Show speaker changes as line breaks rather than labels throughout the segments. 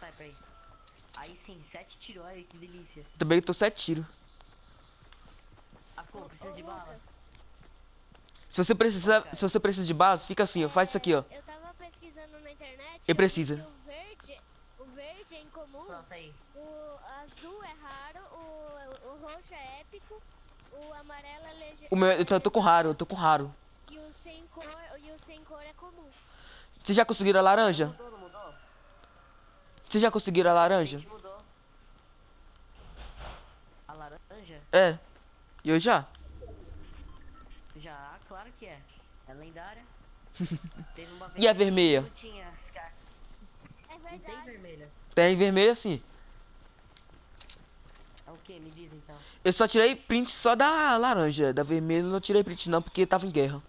sniper aí. Aí sim, 7 tiros, olha que delícia.
Também tô 7 tiros.
Akuma, precisa de bala?
Lucas,
Se você precisa de balas, fica assim, ó. Faz isso aqui, ó.
eu tava pesquisando na internet.
E
eu vi
precisa.
que o verde é incomum,
Pronto aí.
o azul é raro, o roxo é épico, o amarelo é
O meu, eu tô com raro, eu tô com raro.
e o sem cor é comum.
Vocês já conseguiram a laranja?
Mudou, não mudou?
Vocês já conseguiram a laranja?
Gente, mudou. A laranja?
É. E eu já?
Já, claro que é. É lendária. Teve uma
E a
que
vermelha?
não tinha Scar.
É
Não tem
verdade.
vermelha.
Tem vermelho assim.
É o que? Me diz então.
Eu só tirei print só da laranja. Da vermelha eu não tirei print não, porque tava em guerra.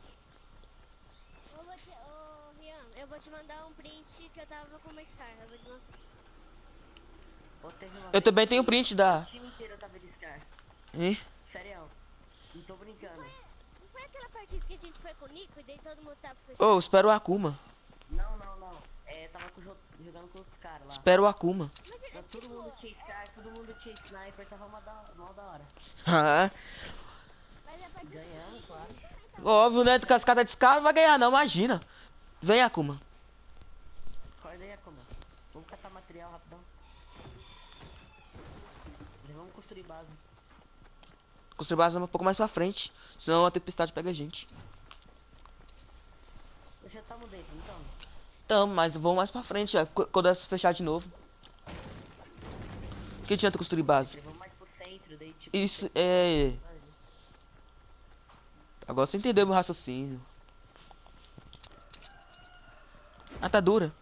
Rian, eu vou te mandar um print que eu tava com uma Scar, eu vou te mostrar.
Teve uma
Eu
vez
também
que
tenho print da...
o time inteiro tava de Scar.
Hein?
Sério. Não tô brincando.
Não foi aquela partida que a gente foi com o Nico e daí todo mundo tava com Scar?
Ô, espera o Akuma.
Não. Tava jogando com outros caras lá.
Espera o Akuma.
Mas
Mas todo mundo tinha Scar, todo mundo tinha Sniper, tava mal da hora.
Ah,
Mas a partida
Ganhamos, claro.
óbvio, né? Cascada de escala não vai ganhar não, imagina. Vem, Akuma.
Acorda aí, Akuma. Vamos catar material rapidão. Vamos construir base.
Construir base um pouco mais pra frente. Senão a tempestade pega a gente.
Eu já tamo dentro, então.
Então, mas vamos mais pra frente, ó, quando ela se fechar de novo. Que adianta construir base?
Vamos mais pro centro, daí tipo...
Isso é... Agora você entendeu meu raciocínio. Atadura.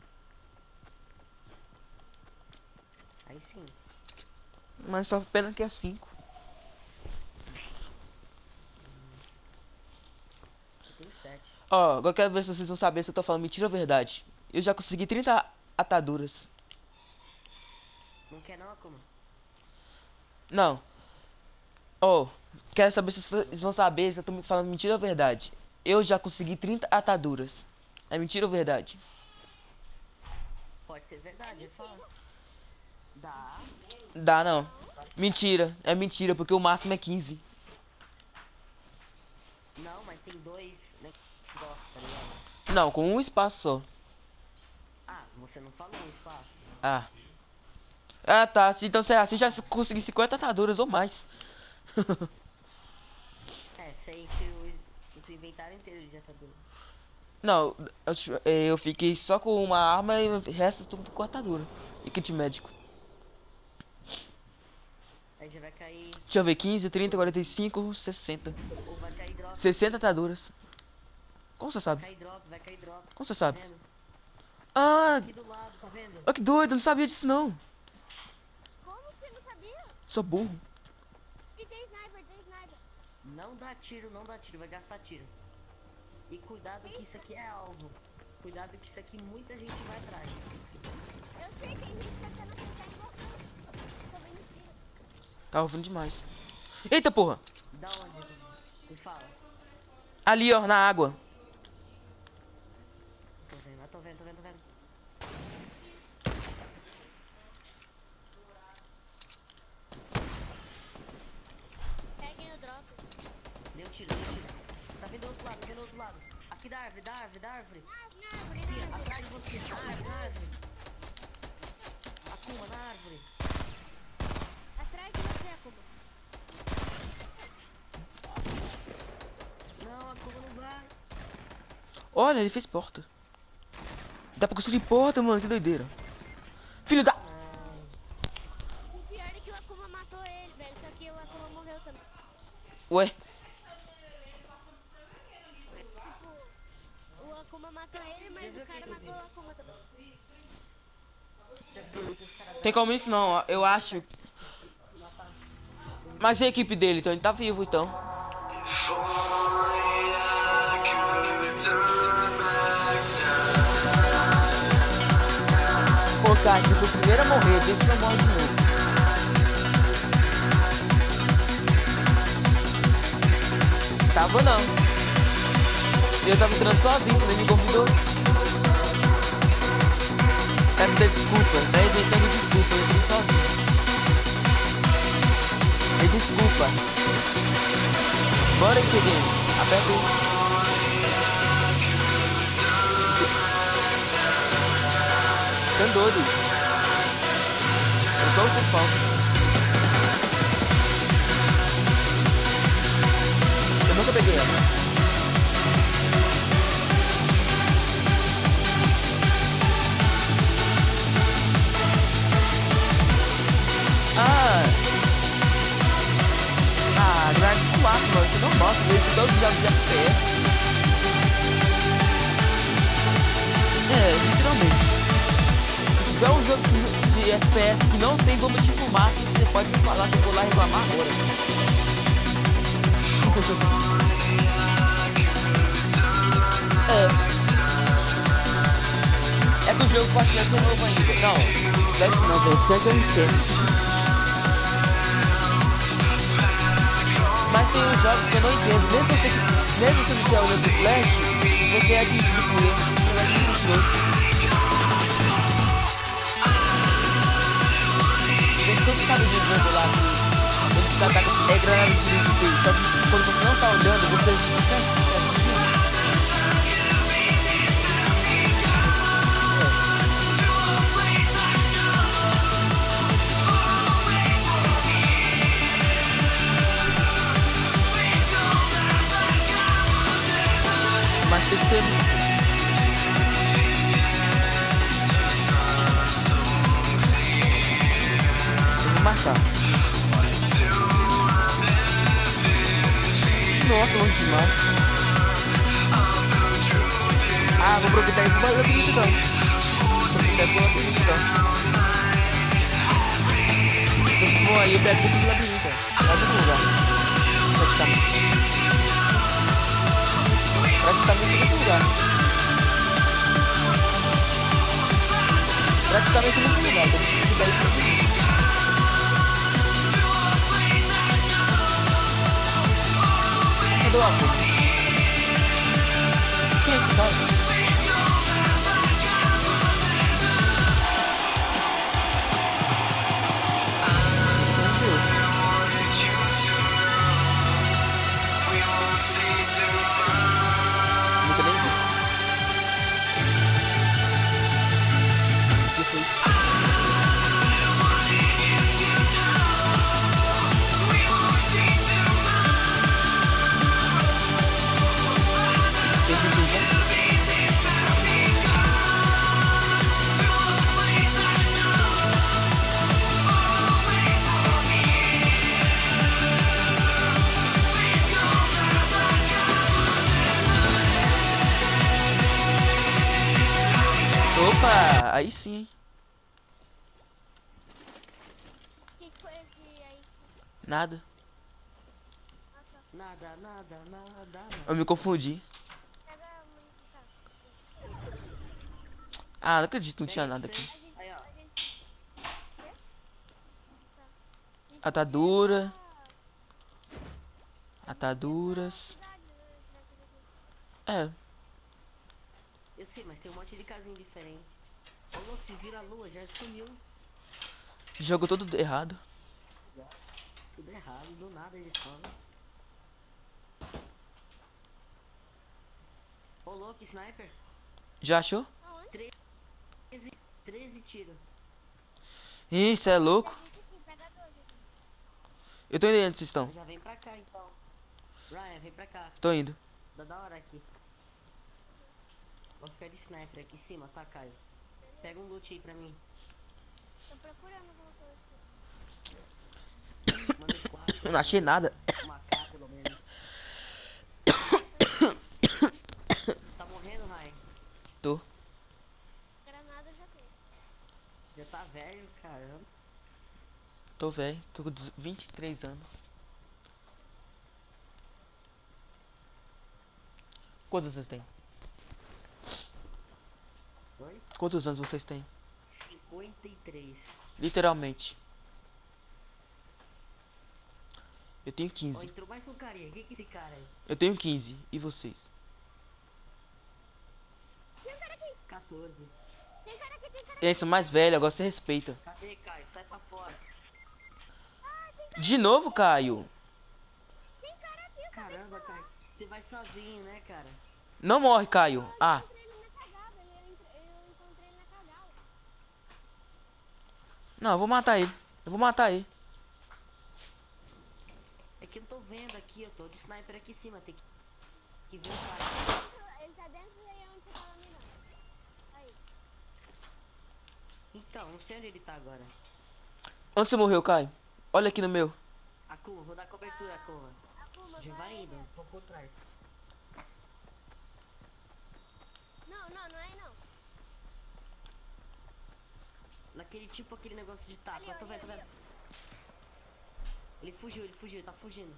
Aí sim.
Mas só pena que é 5.
Eu tenho 7.
Ó, agora eu quero ver se vocês vão saber se eu tô falando mentira ou verdade. Eu já consegui 30 ataduras.
Não quer não, Akuma?
Não. Ó, quero saber se vocês vão saber se eu tô me falando mentira ou verdade. Eu já consegui 30 ataduras. É mentira ou verdade?
Pode ser verdade, é fácil. Dá.
Dá não. Mentira. É mentira, porque o máximo é 15.
Não, mas tem 2 negócios, tá ligado?
Não, com um espaço só.
Ah, você não falou o espaço.
Ah. Ah, tá. Então se é assim, já consegui 50 ataduras ou mais.
É, você enche o seu inventário inteiro de atadura.
Não, eu fiquei só com uma arma e o resto tudo com atadura. E kit médico.
Aí já vai cair...
Deixa eu ver, 15, 30, 45, 60.
Ou vai cair drop.
60 ataduras. Como você sabe?
Vai cair drop.
Como você
Tá
sabe?
vendo?
Ah,
Aqui do lado, tá vendo?
olha que doido, eu não sabia disso não.
Como você não sabia?
Sou burro.
E tem sniper.
Não dá tiro, vai gastar tiro. E cuidado que isso aqui é alvo. Cuidado que isso aqui muita gente vai atrás.
Eu sei, tem gente que tá tentando acertar em você. Tô vendo tiro.
Tá ouvindo demais. Eita porra.
Da onde? Me fala.
Ali ó, na água.
Tô vendo.
Peguem o drop.
Deu tiro. Tá vendo do outro lado. Aqui da árvore.
Na árvore.
Aqui, atrás de você. Na árvore. Akuma, na árvore.
Atrás de você, Akuma.
Não, Akuma não vai.
Olha, ele fez porta. Dá pra construir porta, mano, que doideira. Filho da...
O pior é que o Akuma matou ele, velho. Só que o Akuma morreu também.
Ué,
Tipo, o Akuma matou ele, mas o cara matou o Akuma também.
tem como isso não, ó, eu acho. Mas e a equipe dele, então ele tá vivo, então. Pô, cara, eu fui o primeiro a morrer, deixa eu morrer de novo. Tava não. Eu tava entrando sozinho, ele me convidou. Vai me dar desculpa, vai inventando desculpa, eu vim sozinho. Me desculpa. Bora que game. Aperta aí. Tá doido. Eu tô com falta. Eu nunca peguei ela. Grade 4, mano, você não mostra isso em todos os jogos de FPS. Literalmente. Se tiver um jogo de FPS que não tem bomba de fumaça, você pode me falar que eu vou lá reclamar agora. É que o jogo pode ser novo ainda. Não, não, velho, Flash eu entendo. Mas tem uns jogos que eu não entendo. Mesmo se você estiver olhando o Flash, você é admitido por ele. Você vai admitir os dois. Tem todo cada dia de lá que ele se ataca é granada de tiro. Só que quando você não tá olhando, você mas tem que ser. Eu vou marcar. Nossa, longe demais. Ah, vou aproveitar isso para labirinto então. Bom, aí eu pego tudo do labirinto. Tá no lugar. Praticamente nesse lugar. Praticamente nesse lugar. Cadê o amor? Quem é esse cara? Opa, aí sim, hein?
Que foi esse aí?
Nada.
Nada.
Eu me confundi.
Pega a munição.
Ah, não acredito, não tinha nada aqui.
Aí, ó.
Atadura. Ataduras. É.
Eu sei, mas tem um monte de casinha diferente. Ô louco, vocês viram a lua, já sumiu.
Jogo todo errado.
Tudo errado, do nada eles falam. Ô louco, sniper.
Já achou?
Aonde?
13 tiros.
Ih, cê é louco.
Pega dois aqui.
Eu tô indo aí onde vocês estão.
Já vem pra cá então. Ryan, vem pra cá.
Tô indo.
Tá da hora aqui. Vou ficar de sniper aqui em cima, tá, Caio? Pega um loot aí pra mim.
Tô procurando alguma coisa.
Manda 4.
Eu não achei nada.
Uma K pelo menos. Tá morrendo, Ryan?
Tô.
Granada já tem.
Já tá velho, caramba.
Tô velho. Tô com 23 anos. Quantos vocês têm?
Oi?
Quantos anos vocês têm?
53.
Literalmente. Eu tenho
Ó,
15.
entrou mais um carinha. Quem que é esse cara aí?
Eu tenho 15. E vocês?
14.
Tem cara aqui, tem cara
E aí, sou mais velho, agora você respeita.
Cadê, Caio? Sai pra fora.
De novo, Caio.
Tem cara aqui, eu acabei de
Caramba,
falar.
Caio. Você vai sozinho, né, cara?
Não morre, Caio.
Eu
Ah,
encontrei ele na cagada, eu encontrei ele na cagada.
não, eu vou matar ele. Eu vou matar ele.
É que eu não tô vendo aqui, eu tô de sniper aqui em cima. Tem que ver o cara.
Ele tá dentro aí onde você tava mirando. Aí.
Então, não sei onde ele tá agora.
Onde você morreu, Caio? Olha aqui no meu.
Akuma, vou dar cobertura, Akuma.
Akuma,
Já vai indo, tô por trás.
Não é não.
Naquele tipo, aquele negócio de tapa.
Ali,
Tô
ali,
vendo, tô
ali,
vendo. Ele fugiu, tá fugindo.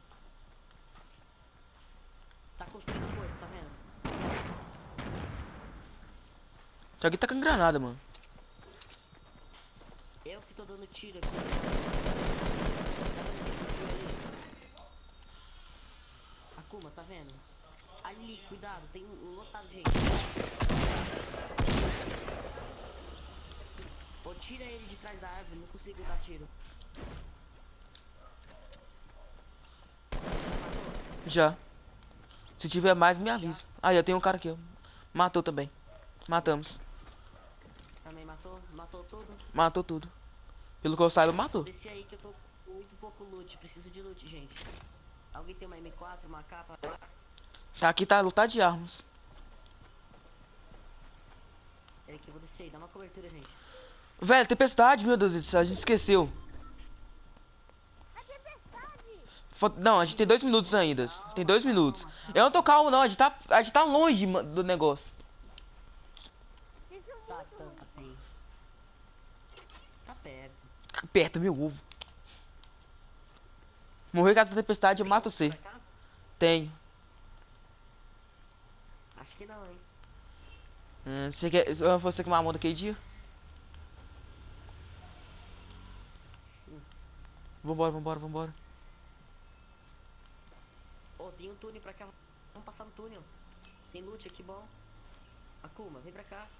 Tá construindo coisa, tá vendo?
Alguém tá com granada, mano.
Eu que tô dando tiro aqui. Akuma, tá vendo? Ali, cuidado, tem um lotado de gente. Ô, tira ele de trás da árvore, não consigo dar tiro.
Já. Se tiver mais, me avisa. Ah, já tem um cara aqui, ó. Matou também. Matamos.
Também matou? Matou tudo?
Matou tudo. Pelo que eu saiba, matou.
Desci aí que eu tô com muito pouco loot, preciso de loot, gente. Alguém tem uma M4, uma capa?
Aqui tá lotado de armas.
Peraí que eu vou descer aí, dá uma cobertura, gente.
Velho, tempestade, meu Deus do céu, a gente esqueceu.
A tempestade!
Não, a gente tem 2 minutos ainda. Tem 2 minutos. Eu não tô calmo, não. A gente tá longe do negócio.
Isso é
Tá
muito
tanto assim. Tá perto.
Aperta meu ovo. Morrer com a tempestade, eu mato você.
Pra casa?
Tenho.
Acho que não, hein.
Você quer. Você que mamou daquele dia? Vambora.
Ô, tem um túnel pra cá. Vamos passar no túnel. Tem loot aqui bom. Akuma, vem pra cá.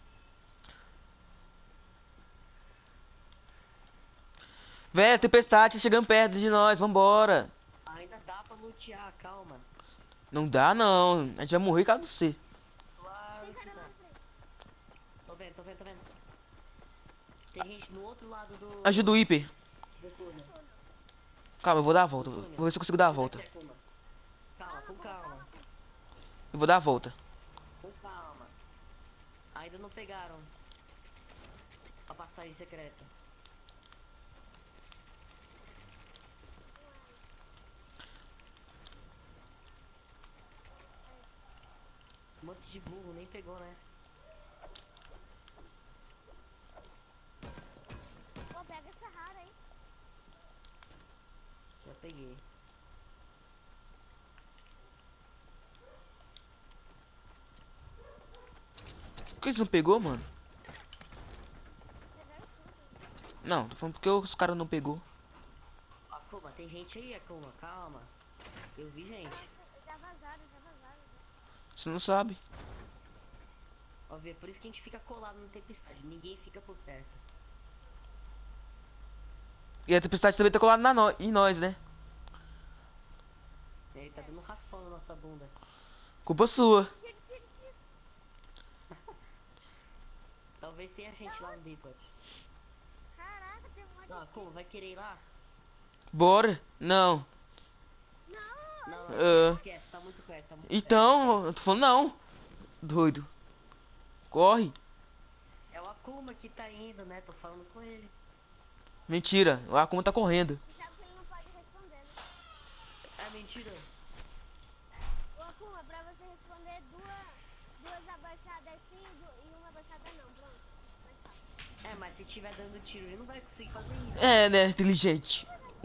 Velho, tempestade tá chegando perto de nós, vambora.
Ainda dá pra lutear, calma.
Não dá não, a gente vai morrer por causa de você.
Claro
Tem
que
cara lá
dá.
na frente.
Tô vendo. Tem gente no outro lado do
Ajuda o hiper.
túnel.
Calma, eu vou dar a volta. Vou ver se eu consigo dar a volta.
Aqui, Akuma. Calma, com calma.
Eu vou dar a volta.
Com calma. Ainda não pegaram a passagem secreta. Um monte de burro, nem pegou, né?
Pô, pega essa rara aí.
Já peguei.
Por que você não pegou, mano?
Pegaram tudo.
Não, tô falando porque os caras não pegou.
Akuma, tem gente aí, Akuma, calma. Eu vi gente.
Já vazaram.
Você não sabe.
Ó, vê, por isso que a gente fica colado no tempestade. Ninguém fica por perto.
E a tempestade também tá colada em nós, né?
Ele tá dando um raspão na nossa bunda.
Culpa sua.
Tiro.
Talvez tenha gente lá no depot.
Caraca, tem um monte
Não,
de...
Akuma, vai querer ir lá?
Bora. Não.
Não,
Não, esquece, tá muito perto, tá muito perto.
Então, eu tô falando não. Doido. Corre.
É o Akuma que tá indo, né? Tô falando com ele.
Mentira. O Akuma tá correndo.
você sabe que ele não pode responder, né?
É mentira.
Ô, Akuma, pra você responder duas abaixadas sim e uma abaixada não, pronto. Mais fácil.
É, mas se tiver dando tiro, ele não vai conseguir fazer isso.
É, né? Inteligente.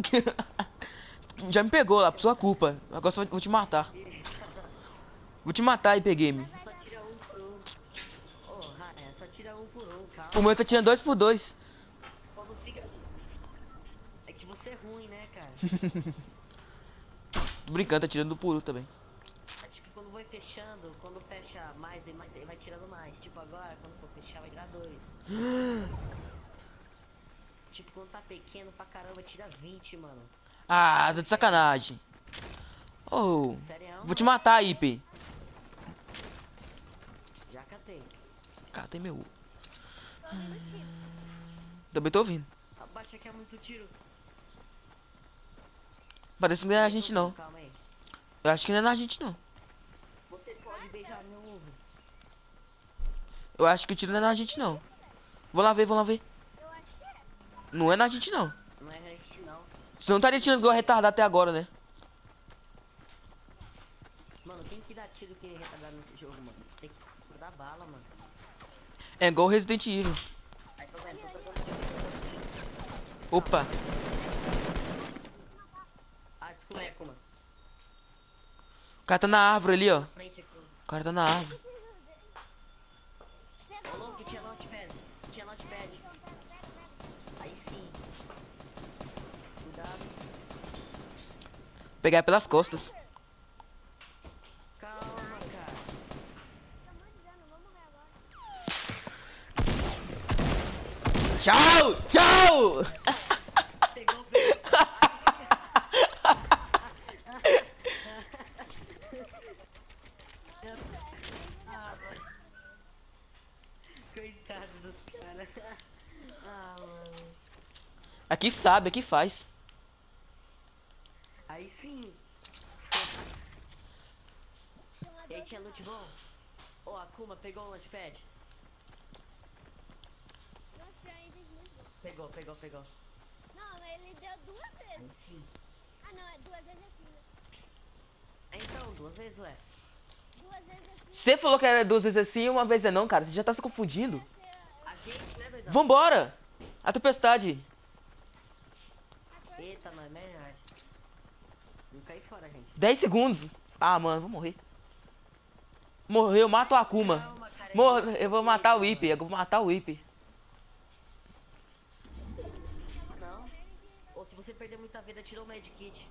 Já me pegou lá, por sua culpa. Agora só vou te matar. Vou te matar e peguei-me.
Só tira um por um. Ô, Raya, só tira um por um, calma.
O meu tá tirando 2 por 2.
Quando fica... É que você é ruim, né, cara?
Tô brincando, tá tirando do puro também.
É tipo, quando vai fechando, quando fecha mais, ele vai tirando mais. Tipo, agora, quando for fechar, vai tirar 2. Tipo, quando tá pequeno pra caramba, tira 20, mano.
Ah, tá de sacanagem. Oh,
Sério?
vou te matar, IP.
Já catei.
Catei meu.
Tô ouvindo tiro.
Também tô ouvindo.
Abaixa que é muito tiro.
Parece que não é a gente não.
Calma aí.
Eu acho que não é na gente não.
Você pode beijar meu ovo.
Eu acho que o tiro não é na gente não. Vou lá ver, vou lá ver.
Eu acho que é.
Não é na gente não.
Não é gente, não.
Você não estaria tirando igual retardado até agora, né?
Mano, quem que dá tiro que retardado nesse jogo, mano? Tem que dar bala, mano.
É igual Resident Evil.
Aí tô vendo, tô vendo.
Opa.
Ah, desculpa, é, Kuma.
O cara tá na árvore ali, ó.
Na frente aqui.
O cara tá na árvore.
Ô, louco, tinha notepad. Tinha notepad. Aí sim. Cuidado.
Pegar pelas costas.
Calma, cara.
Tá muito dano, vou morrer agora.
Tchau! Tchau!
Pegou, pegou. Ah, mano. Coitado dos caras. Ah, mano.
Aqui sabe, aqui faz.
Aí sim. E aí tinha loot bom? Ô, a Akuma pegou o launchpad?
Nossa, tinha itens muito bons.
Pegou, pegou, pegou.
Não, ele deu 2
Aí
vezes.
sim.
Ah, não, é 2 vezes assim, né?
Então, 2 vezes, ué.
2 vezes assim.
Você falou que era 2 vezes assim e uma vez é não, cara. Você já tá se confundindo.
A gente, né, doidão?
Vambora! A tempestade.
Eita, não é melhor. Não cai fora, gente.
10 segundos. Ah, mano, vou morrer. Morreu, eu mato o Akuma.
Calma, cara.
Eu vou matar o Whip, eu vou matar o Whip.
Não. Ou se você perder muita vida, tira o medkit.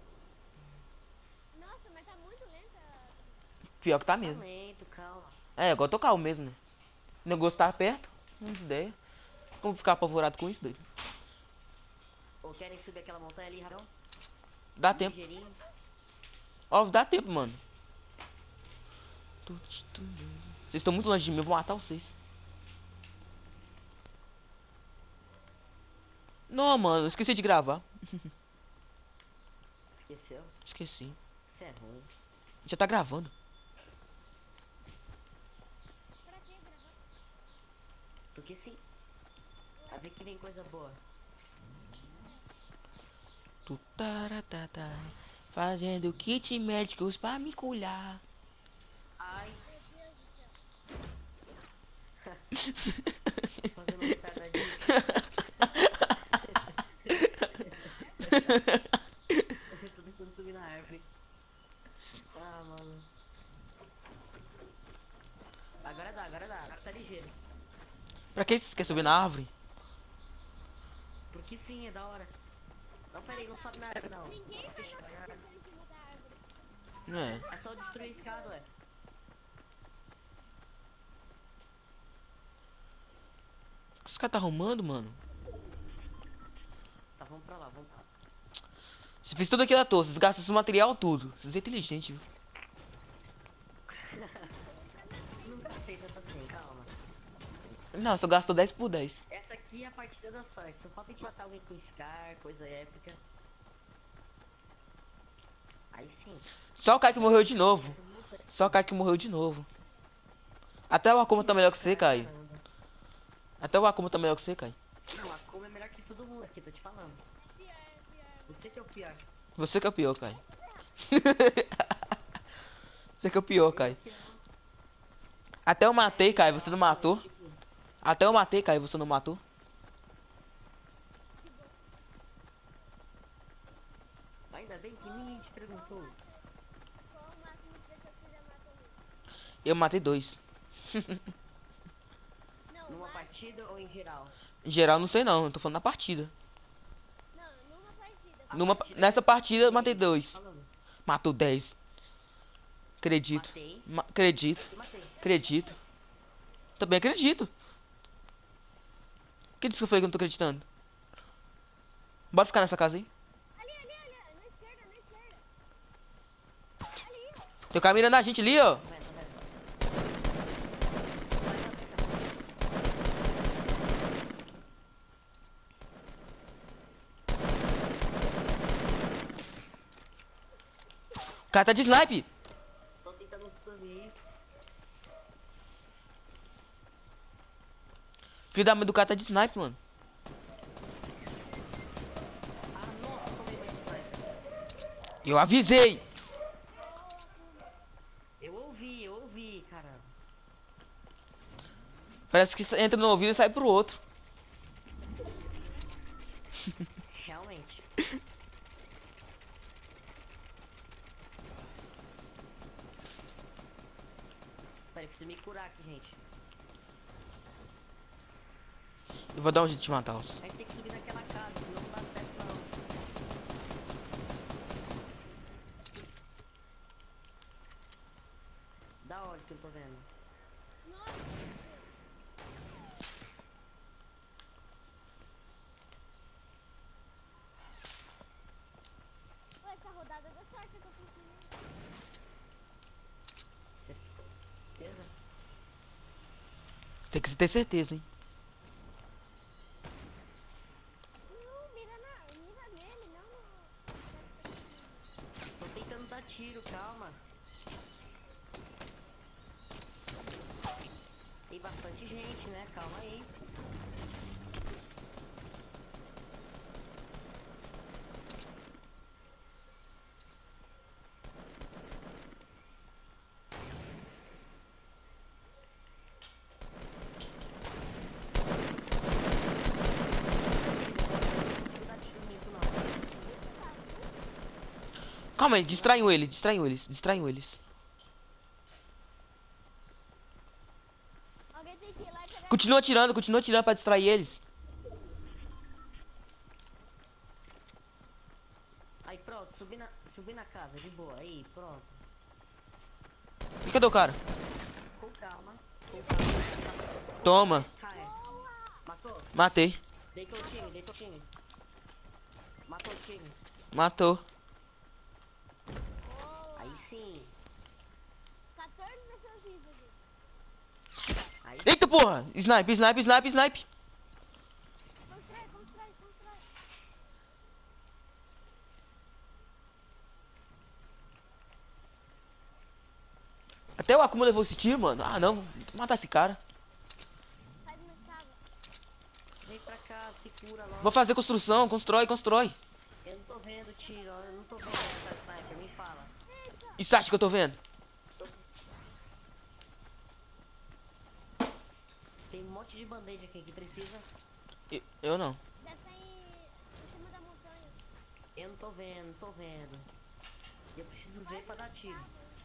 Nossa, mas tá muito lenta.
Pior que tá
Tá
mesmo.
lento, calma.
É, agora eu tô calmo mesmo, né? O negócio tá perto. Não tem ideia. Como ficar apavorado com isso, doido?
Ou querem subir aquela montanha ali, rapidão?
Dá tempo.
Ligeirinho.
Ó, dá tempo, mano. Vocês estão muito longe de mim, eu vou matar vocês. Não, mano, eu esqueci de gravar.
Esqueceu?
Esqueci.
Isso é ruim.
Já tá gravando.
Pra que gravar?
Porque sim. Vai ver que vem coisa boa.
Tu taratata, fazendo kit médicos pra me curar.
Ai,
Meu Deus do céu.
fazendo um retardadinho. Eu tô tentando subir na árvore. Ah, mano. Agora dá, agora dá. Agora tá ligeiro.
Pra que você quer subir na árvore?
Porque sim, é da hora. Não, peraí, não sobe na árvore, não.
Ninguém
Só
vai
fechar,
notar
vai na
se eu em cima da árvore.
Não é.
É só destruir a escada, ué.
O que esse cara tá arrumando, mano?
Tá, vamos pra lá, vamos pra lá.
Você fez tudo aquilo à toa, vocês gastam esse material tudo. Vocês são inteligentes, viu?
Nunca fez essa assim, calma.
Não, só gastou 10 por 10.
Essa aqui é a partida da sorte. Só falta a gente matar alguém com Scar, coisa épica. Aí sim.
Só o cara que morreu de novo. Só o cara que morreu de novo. Até o Akuma tá melhor que você, Caio.
Caramba.
Até o Akuma tá melhor que você, Caio.
Não, a Akuma é melhor que todo mundo aqui, tô te falando.
Pior, pior.
Você que é o pior.
Você que é o pior, Caio. Você que é o pior, Caio. Até eu matei, Caio, você não matou. Até eu matei, Caio, você não matou.
Ainda bem que ninguém te perguntou.
Qual o máximo de pessoas que você já matou mesmo?
Eu matei 2.
Não,
Numa
mas...
partida ou em geral?
Em geral, não sei não, eu tô falando na partida.
Não, numa partida.
A
Nessa
partida
partida eu matei
é
2.
falando.
Matou 10. Acredito.
Matei.
Acredito.
E matei.
Acredito. Também acredito. Quem disse que eu falei que eu não tô acreditando? Bora ficar nessa casa aí.
Ali, na esquerda, na esquerda. Ali, ó.
Tem o cara mirando a gente ali, ó.
Tô vendo, tô vendo.
O cara tá de snipe.
Tô tentando subir.
Filho da mãe do cara tá de snipe, mano.
Ah, nossa, tomei mais sniper.
Eu avisei.
Eu ouvi, caramba.
Parece que entra no ouvido e sai pro outro.
Realmente. Peraí, preciso me curar aqui, gente.
Eu vou dar um jeito de matá-los.
A gente tem que subir naquela casa, senão não dá certo não. Da onde que eu tô vendo?
Nossa. Pô, essa rodada deu sorte que eu senti.
Certeza?
Tem que ter certeza, hein.
Não, mira nele, não.
Tô tentando dar tiro, calma. Tem bastante gente, né? Calma aí.
Calma aí, distraiam eles.
Alguém tem que ir lá e pegar.
Continua atirando pra distrair eles.
Aí pronto, subi na casa, de boa. Aí, pronto.
E cadê o cara?
Com calma. Com calma.
Toma.
Cai. Matou?
Matei.
Deitou o time. Matou o time.
Matou.
Aí sim.
14 pessoas vivas.
Aí
Eita porra! Snipe.
Constrói.
Até o Akuma levou esse tiro, mano. Ah, não. Vou matar esse cara.
Faz uma escada.
vem pra cá, se cura logo.
Vou fazer construção. Constrói.
Eu não tô vendo tiro, ó. Eu não tô vendo essa sniper, me fala.
E você acha que eu tô vendo?
Tem um monte de band-aid aqui que precisa.
Eu não.
Deve estar em cima da montanha.
Eu não tô vendo. Eu preciso ver pra dar tiro.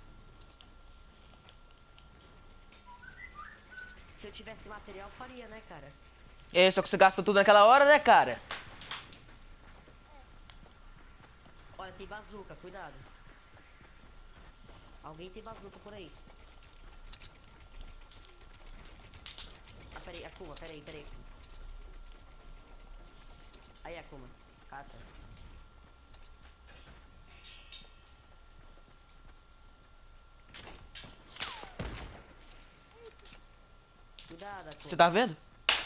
Se eu tivesse material, faria, né, cara?
É, só que você gasta tudo naquela hora, né, cara?
Olha, tem bazuca, cuidado. Alguém tem bazuca por aí. Ah, peraí, Akuma, peraí. Aí, Akuma, cata. Cuidado, Akuma.
Você tá vendo?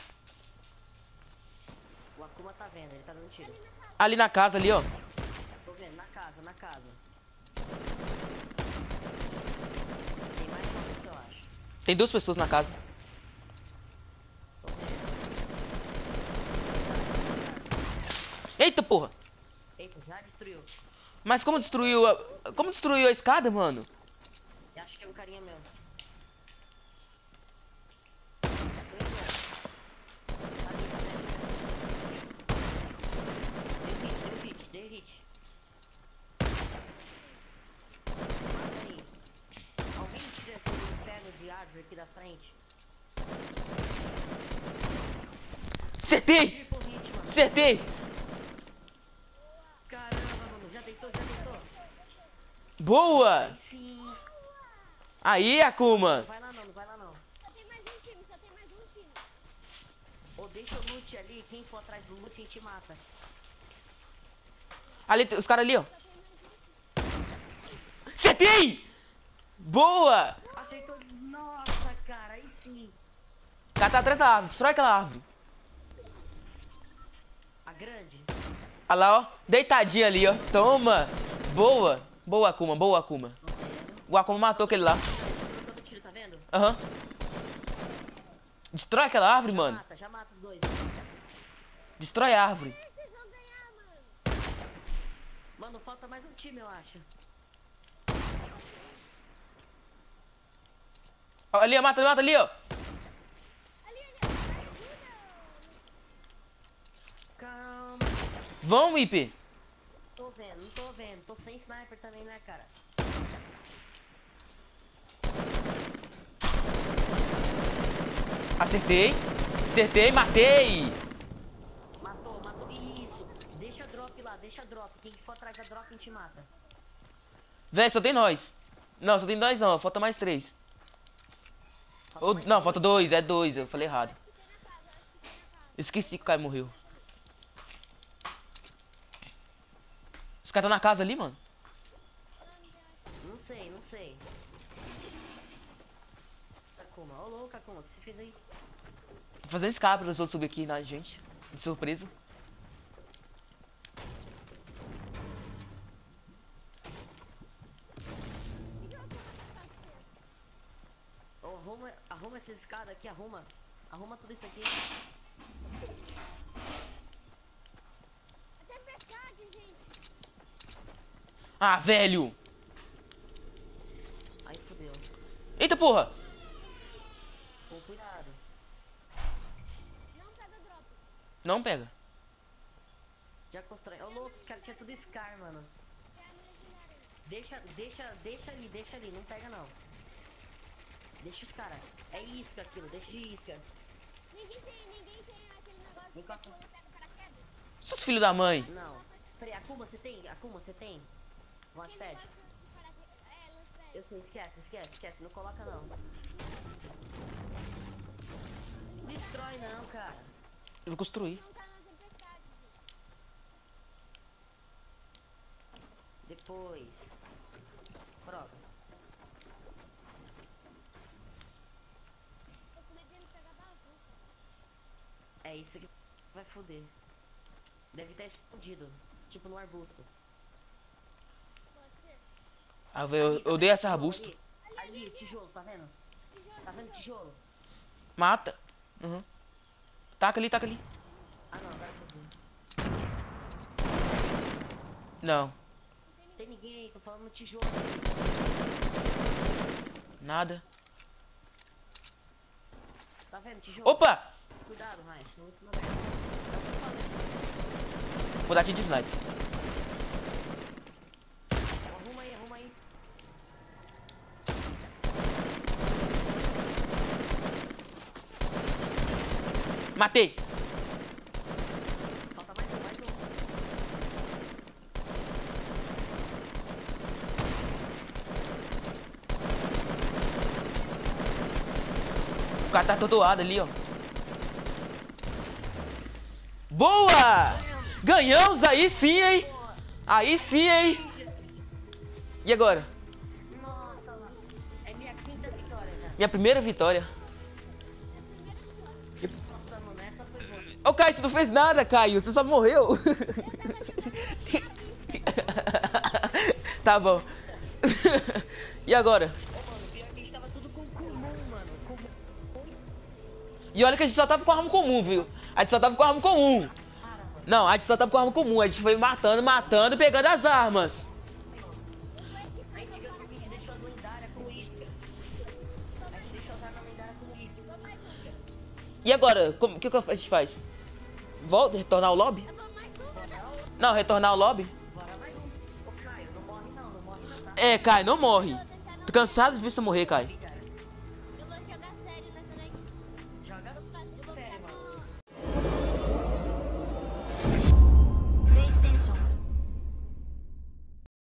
O Akuma tá vendo, ele tá dando tiro.
Ali na casa, ali, ó.
Tô vendo, na casa. Tem mais uma pessoa, eu acho.
Tem 2 pessoas na casa.
Tô vendo.
Eita porra!
Eita, já destruiu.
Mas como destruiu a escada, mano?
Eu acho que é um carinha meu. Dei hit. Mata aí. Alguém tira esse inferno de árvore aqui da frente.
Acertei!
Triple hit, mano.
Acertei!
Caramba, mano. Já deitou.
Boa!
Aí sim.
Aí, Akuma.
Não vai lá não, não vai lá não.
Só tem mais um time, só tem mais um time.
Ou deixa o loot ali, quem for atrás do loot a gente mata.
Ali, os caras ali, ó.
Só tem mais um time.
Acertei! Boa!
Aceitou. Nossa, cara, aí sim.
O cara tá atrás da árvore. Destrói aquela árvore.
A grande.
Olha lá, ó. Deitadinho ali, ó. Toma. Boa. Boa, Akuma. Boa, Akuma. O Akuma matou aquele lá.
Trocando tiro, tá vendo?
Aham. Destrói aquela árvore, mano.
Já mata os dois.
Destrói a árvore.
Vocês vão ganhar, mano.
Mano, falta mais um time, eu acho.
Ó, ali, ó. Mata ali, ó.
Ali, ajuda.
Calma.
Vamos, IP.
Tô vendo, não tô vendo. Tô sem sniper também, né, cara?
Acertei. Acertei, matei.
Matou, matou. Isso. Deixa drop lá, deixa drop. Quem for atrás da drop a gente mata.
Véi, só tem nós. Não, só tem nós não. Falta mais 3.
Falta mais
Não,
dois.
falta 2. É 2. Eu falei errado.
Acho que tem na casa, acho que tem na casa.
Esqueci que o Caio morreu. Os caras tá na casa ali, mano.
Não sei, não sei. Kakuma, ô louco, Kakuma, o que você fez aí?
Tô fazendo escape para os outros subir aqui na gente. De surpresa.
Ô, arruma essas escadas aqui, arruma. Arruma tudo isso aqui.
É tempestade, gente.
Ah, velho.
Aí fodeu.
Eita, porra.
Com cuidado.
Não pega drop.
Não pega.
Já constrói. Ô louco, os caras tinham tudo Scar, mano.
É a legendária.
Deixa ali, não pega não. Deixa os caras. É isca aquilo, deixa de isca.
Ninguém tem aquele negócio que
Enquanto-
você pula e pega paraquedas.
Seus filhos da mãe.
Não. Peraí, Akuma, você tem? Akuma, você tem? Launchpad?
Aquele negócio de paraquedas. É, launchpad.
Eu sei, esquece, não coloca não. Destrói não, cara.
Eu vou construir.
Não tá na tempestade, gente.
Depois. Prova.
Tô com medo de ele pegar bazuca.
É isso que vai foder. Deve estar escondido. Tipo no arbusto.
Pode ser.
Ah, velho, eu dei esse
Tijolo
arbusto.
Ali, tijolo, tá vendo?
Tijolo,
Tá vendo tijolo?
Mata. Uhum. Taca ali, taca ali.
Ah não, agora fodeu.
Não.
Tem ninguém aí, tô falando no tijolo.
Nada.
Tá vendo tijolo?
Opa!
Cuidado, Ryan. Senão eu te
Vou dar aqui de sniper.
Arruma aí, arruma aí.
Matei.
Falta mais um, mais um.
O cara tá atordoado ali, ó. Boa! Ganhamos aí sim, hein? Aí sim, hein? E agora?
Nossa, mano. É minha quinta vitória, já.
Minha primeira vitória.
Nossa, mano, essa foi boa.
Ô, Caio, tu não fez nada, Caio. Você só morreu. Tá bom. E agora?
Ô, mano, pior que a gente tava tudo com comum, mano. Comum.
E olha que a gente só tava com arma comum, viu? A gente só tava com arma comum.
Para, mano.
Não, a gente só tava com arma comum. A gente foi matando, matando e pegando as armas.
A gente deixou as lendárias com isca. A gente deixou as armas lendárias com isca.
E agora? O que a gente faz? Volta, retornar ao lobby?
Eu vou mais um.
Não, retornar ao lobby?
Bora mais um. Ô, Caio, não morre não, não morre não, tá?
É, Caio, não morre.
Vou tentar não.
Tô cansado de ver você morrer, Caio.
Obrigado.